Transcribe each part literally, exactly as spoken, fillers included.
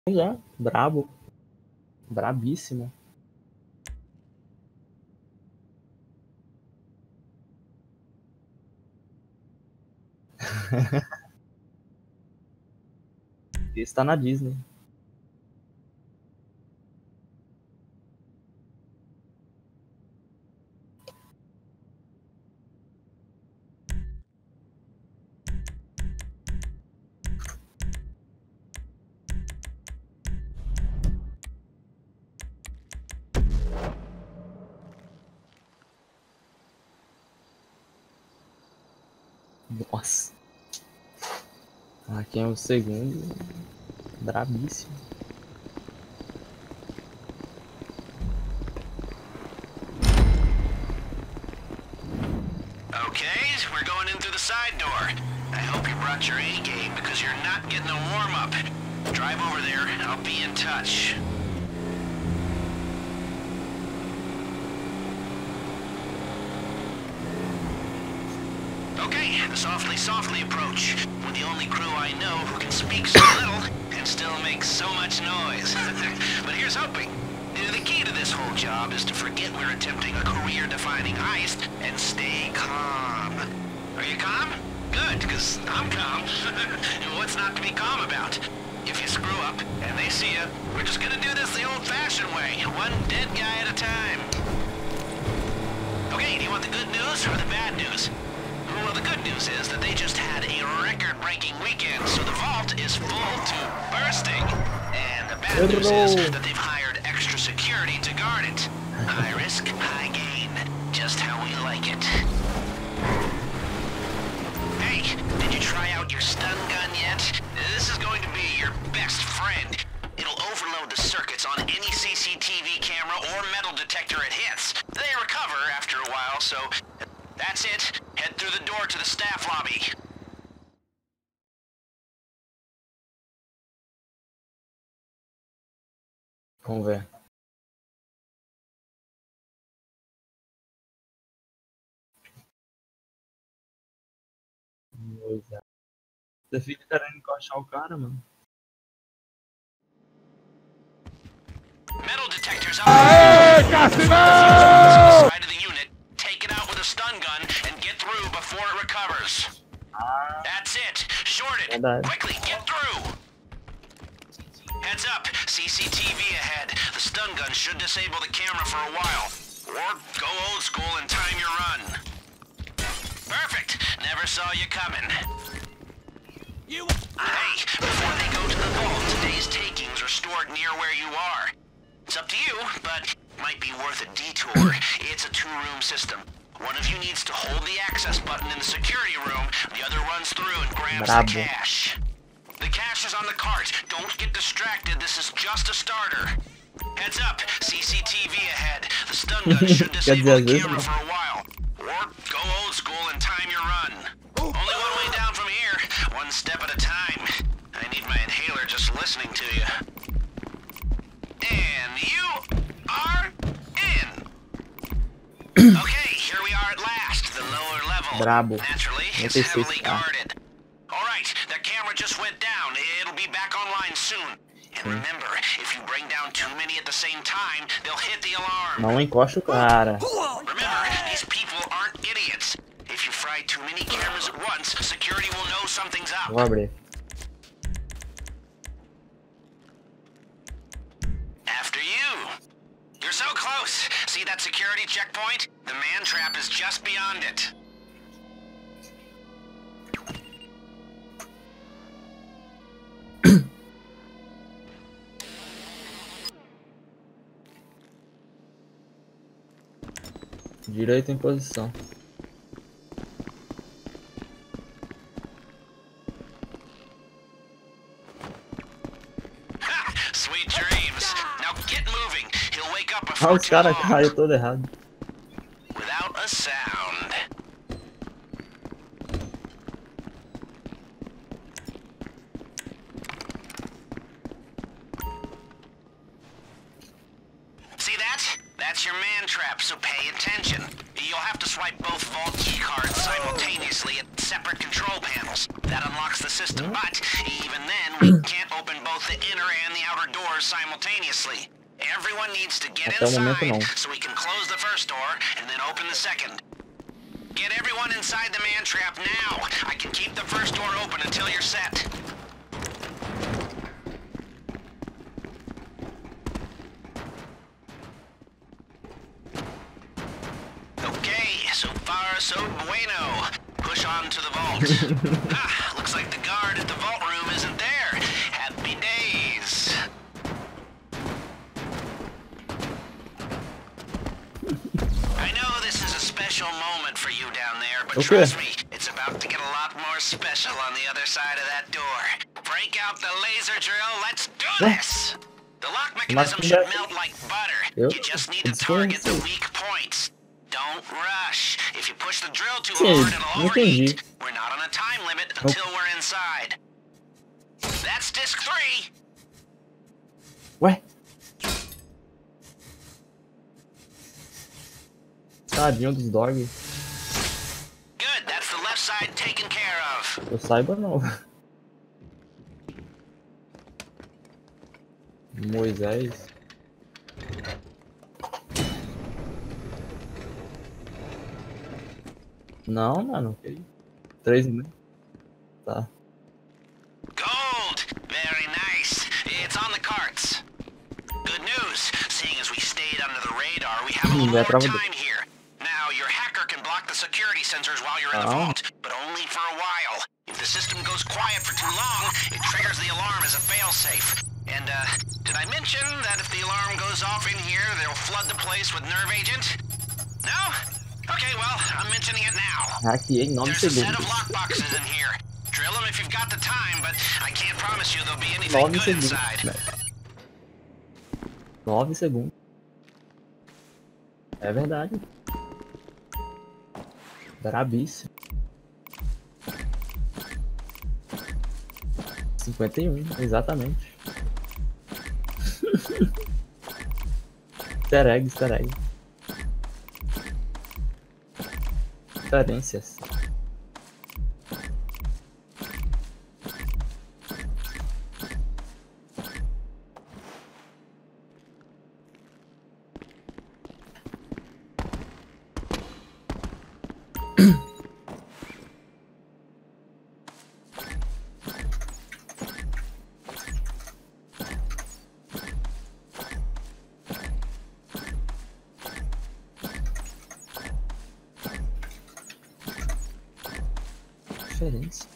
Já, brabo. Brabíssimo. Está na Disney. Nossa. Aqui é o segundo. Brabíssimo. Okay, we're going in through the side door. I hope you brought your A game because you're not getting a warm-up. Drive over there and I'll be in touch. Okay, the softly, softly approach. With the only crew I know who can speak so little and still make so much noise. But here's hoping. The key to this whole job is to forget we're attempting a career-defining heist and stay calm. Are you calm? Good, because I'm calm. What's not to be calm about? If you screw up and they see you, we're just gonna do this the old-fashioned way, one dead guy at a time. Okay, do you want the good news or the bad news? Well, the good news is that they just had a record-breaking weekend, so the vault is full to bursting. And the bad news is that they've hired extra security to guard it. High risk, high gain. Just how we like it. Hey, did you try out your stun gun yet? This is going to be your best friend. It'll overload the circuits on any C C T V camera or metal detector it hits. They recover after a while, so that's it. Head through the door to the staff lobby. Vamos ver. Você fica querendo encoxar o cara, mano. Metal detectors out. Side of the unit. Take it out with a stun gun and get through before it recovers. Ah, That's it. Short it. verdade. Quickly, get through. Heads up. C C T V ahead. The stun gun should disable the camera for a while. Or go old school and time your run. Perfect. Never saw you coming. You. Hey, before they go to the vault, today's takings are stored near where you are. It's up to you, but might be worth a detour. It's a two-room system. One of you needs to hold the access button in the security room. The other runs through and grabs Bravo. the cash. The cash is on the cart. Don't get distracted. This is just a starter. Heads up. C C T V ahead. The stun gun should disable the camera for a while. Or go old school and time your run. Only one way down from here. One step at a time. I need my inhaler just listening to you. And you are in. Okay, here we are at last. The lower level. Brabo. Naturally, it's heavily guarded. Alright, the camera just went down. It'll be back online soon. And remember, if you bring down too many at the same time, they'll hit the alarm. Não encosta o cara. Remember, these people aren't idiots. If you fry too many cameras at once, security will know something's up. Vou abrir. After you. You're so close. See that security checkpoint? The man trap is just beyond it. Direito em posição. Sweet dreams. Now get moving. He'll wake up Ah, before os too caras long. caem todo errado. Without a sound. See that? That's your man trap, so pay attention. You'll have to swipe both vault key cards simultaneously at the separate control panels. That unlocks the system, but even then, we can't open both the inner and the outer doors simultaneously. Everyone needs to get Até o momento inside não. so we can close the first door and then open the second. Get everyone inside the man trap now. I can keep the first door open until you're set. Okay, so far so bueno. Push on to the vault. Ah, looks like the guard at the vault room isn't there. Happy days. I know this is a special moment for you down there, but Okay. trust me, it's about to get a lot more special on the other side of that door. Break out the laser drill, let's do this! The lock mechanism should melt like butter. Yep. You just need to It's target the fancy. weak points. Don't rush. If you push the drill too Sim, hard, it'll entendi. overheat. We're not on a time limit until we're inside. That's disc three. Ué? Tadinho dos dog. Good, that's the left side taken care of. Eu saiba não. Moisés. Não, mano. ok. Três, né? Tá. Gold! Very nice. It's on the carts. Good news. Seeing as we stayed under the radar, we have a little Vai more trava- time here. Now, your hacker can block the security sensors while you're in the Oh. vault, but only for a while. If the system goes quiet for too long, it triggers the alarm as a failsafe. And, uh, did I mention that if the alarm goes off in here, they'll flood the place with nerve agent? No? Okay, well, I'm mentioning it now. Hackeei em nove There's a set segundos. of lockboxes in here. Drill them if you've got the time, but I can't promise you there'll be anything Nove good segundos. inside. velho. Nove segundos. É verdade. Brabíssimo. cinquenta e um, exatamente. Easter egg, easter egg. Referências. Referência.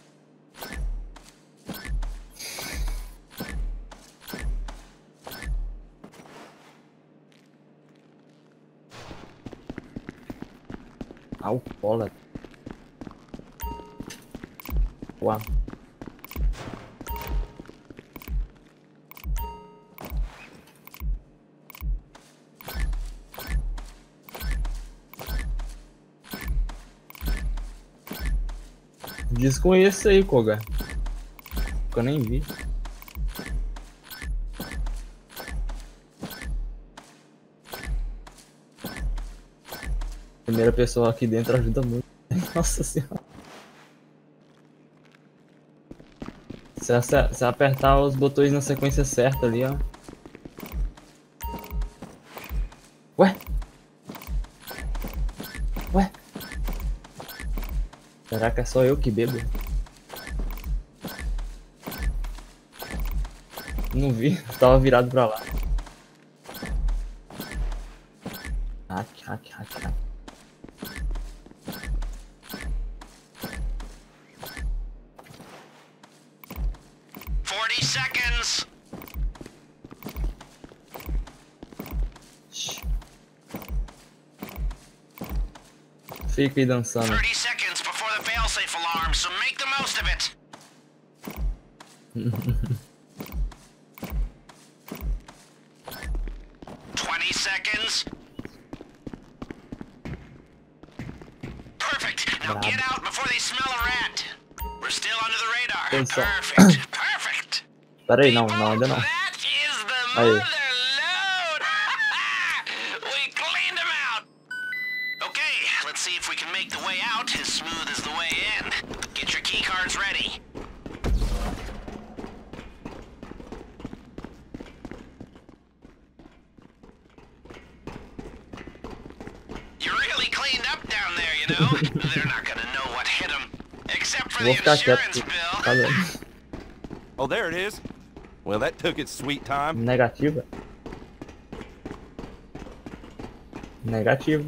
Alcoólatra. Uau. Desconheço aí, Koga. Que eu nem vi. Primeira pessoa aqui dentro ajuda muito. Nossa senhora. Se, ace- se apertar os botões na sequência certa ali, ó. Ué? Ué? Será que é só eu que bebo? Não vi, tava virado pra lá. Hack, hack, hack, hack. forty seconds. Shhh. Fica aí dançando. thirty seconds before the failsafe alarm, so make the most of it. twenty seconds. Perfect. Now Bravo. get out before they smell a rat. We're still under the radar. Atenção. Perfect. Perfect. Pera aí, não, People, não, ainda não. That is the Aí. mother load. We cleaned them out. Okay, let's see if we can make the way out as smooth as the way in. Get your key cards ready. You really cleaned up down there, you know? They're not gonna know what hit them. Except for the Vou ficar quieto. insurance bill. Cadê? Oh, there it is. Well, that took its sweet time. Negativa. Negativo.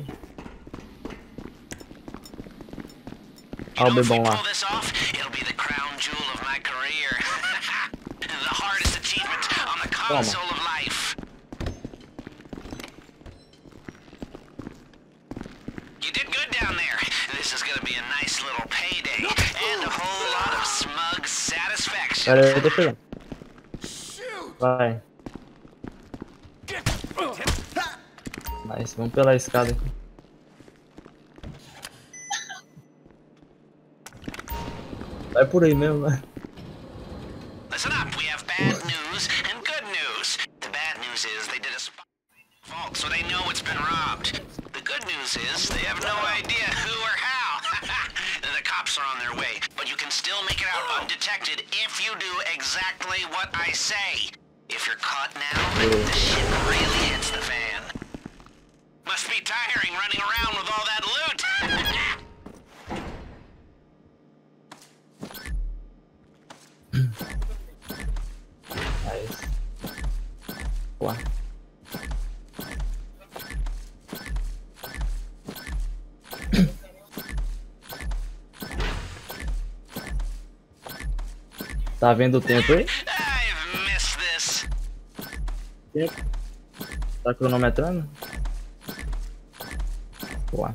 You Ó o know, if we bebão lá. pull this off, it'll be the crown jewel of my career. The hardest achievement on the console of life. You did good down there. This is gonna be a nice little payday and a whole lot of smug satisfaction. Pera aí, eu tô chegando. Vai. Nice, vamos pela escada aqui. Vai por aí mesmo, vai. Listen up, we have bad news and good news. The bad news is they did a spot vault, so they know it's been robbed. The good news is they have no idea who or how. The cops are on their way, but you can still make it out undetected if you do exactly what I say. If you're caught now, the shit really hits the fan. Must be tiring running around with all that loot. Nice. Ué. Tá vendo o tempo aí? I've missed this. Tempo. Tá cronometrando? Ué.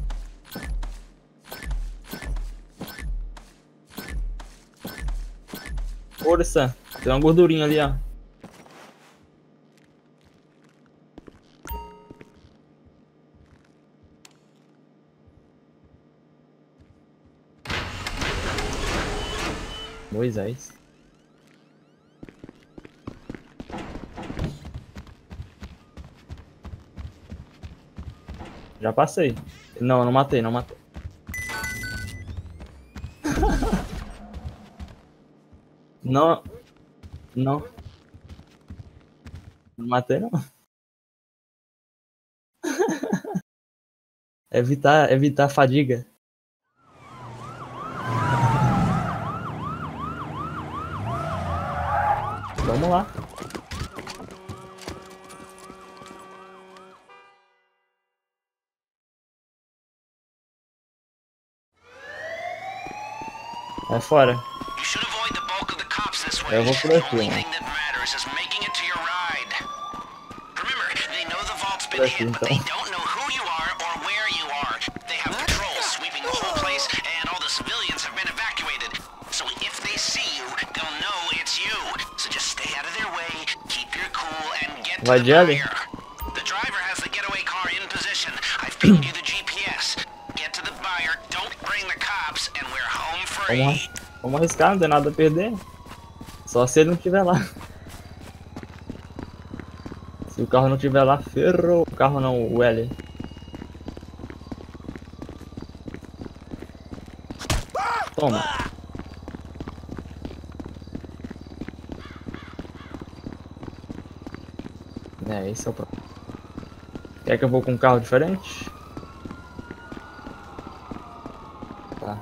Força. Tem uma gordurinha ali, ó. Moisés. Já passei. Não, não matei, não matei. Não. Não. Não matei, não. Evitar, evitar a fadiga. Vamos lá. É fora. You should avoid the bulk of the cops this way. Eu vou por The aqui, only né? thing that matters is making it to your ride. Remember, they know the vault's been Por aqui, hit, but they então. don't know who you are or where you are. They have patrols sweeping the whole place, and all the civilians have been evacuated. So if they see you, they'll know it's you. So just stay out of their way, keep your cool, and get to Vai the de ali. buyer. The driver has the getaway car in position. I've pinged you the G P S. Get to the buyer, don't bring the cops, and we're home free. Vamos, vamos arriscar, não tem nada a perder. Só se ele não estiver lá. Se o carro não estiver lá, ferrou. O carro não, o L. Toma. É, esse é o próximo. Quer que eu vou com um carro diferente? Tá.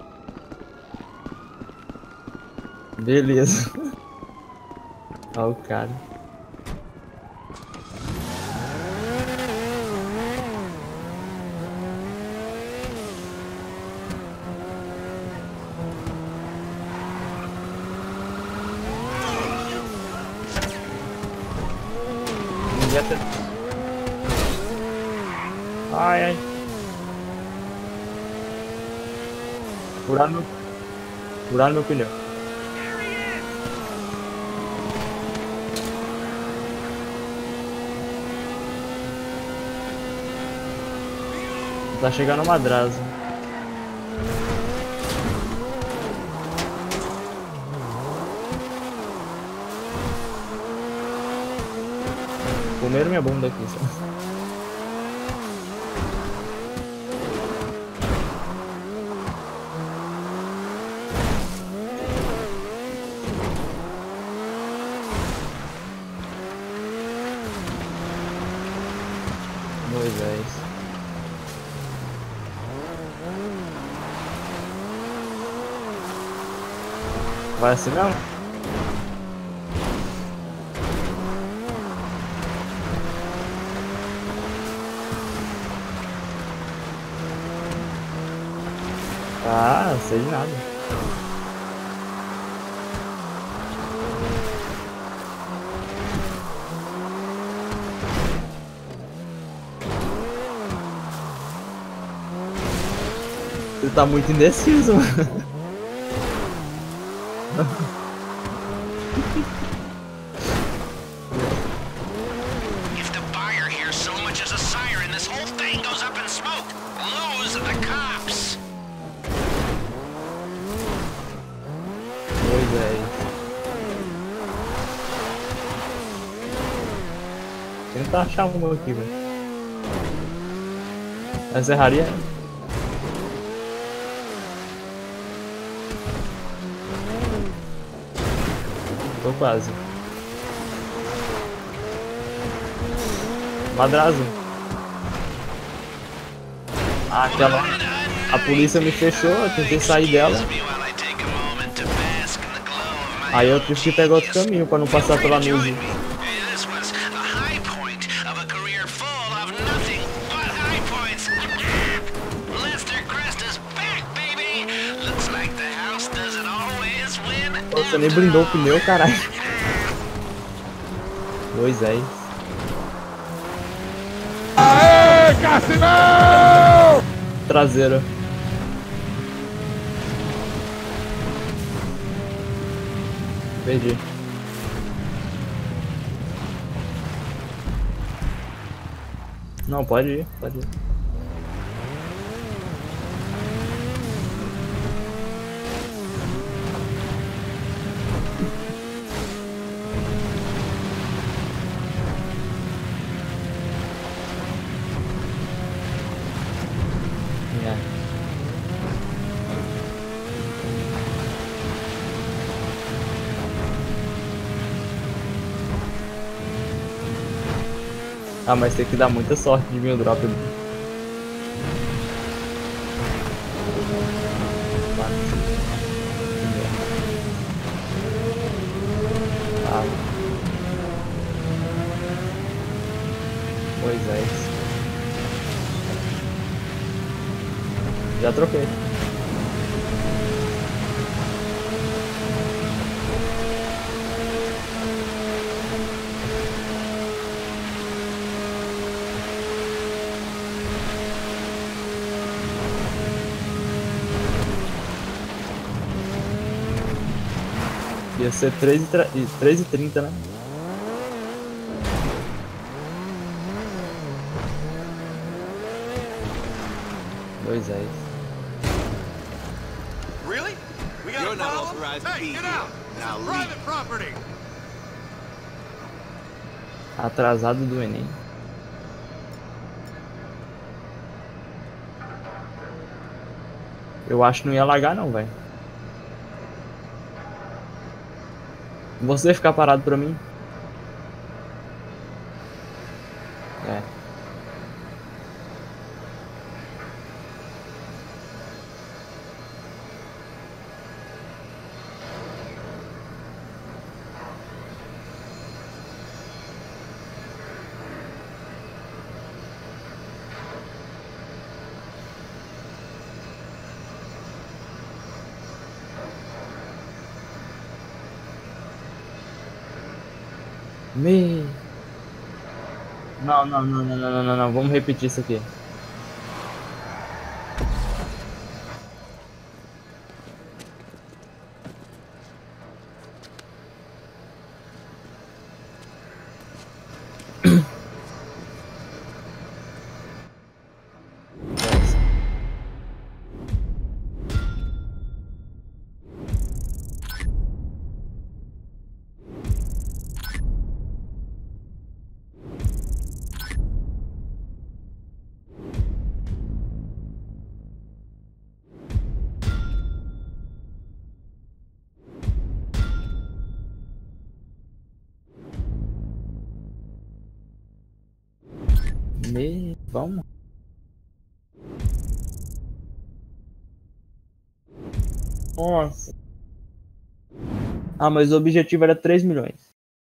Beleza. Olha o cara. Ninguém até... Ai, ai. Furaram meu... Furaram meu pneu. Tá chegando uma Madrazo. Comeram minha bunda aqui, só. Moisés. Vai assim não? Ah, não sei de nada. Você tá muito indeciso, mano. If the buyer hears so much as a siren, this whole thing goes up in smoke. Lose the cops. Moisés. Tentar achar uma aqui, velho. A serraria. Tô quase. Madrazo. Ah, aquela. A polícia me fechou, eu tentei sair dela. Aí eu tive que pegar outro caminho pra não passar pela Nuzi. Você nem blindou o pneu, caralho. Moisés. Aê, Cassinão! Traseira. Perdi. Não, pode ir, pode ir. Ah, mas tem que dar muita sorte de vir o drop. Ah. Moisés. Já troquei. Ia ser três e trinta, né? Dois é isso. Really? We got a problem? Hey, get out! This is private property. Atrasado do Enem. Eu acho que não ia lagar não, velho. Você ficar parado pra mim? É. Me... Não, não, não, não, não, não, não, vamos repetir isso aqui. Me... Vamos. Nossa. Ah, mas o objetivo era três milhões.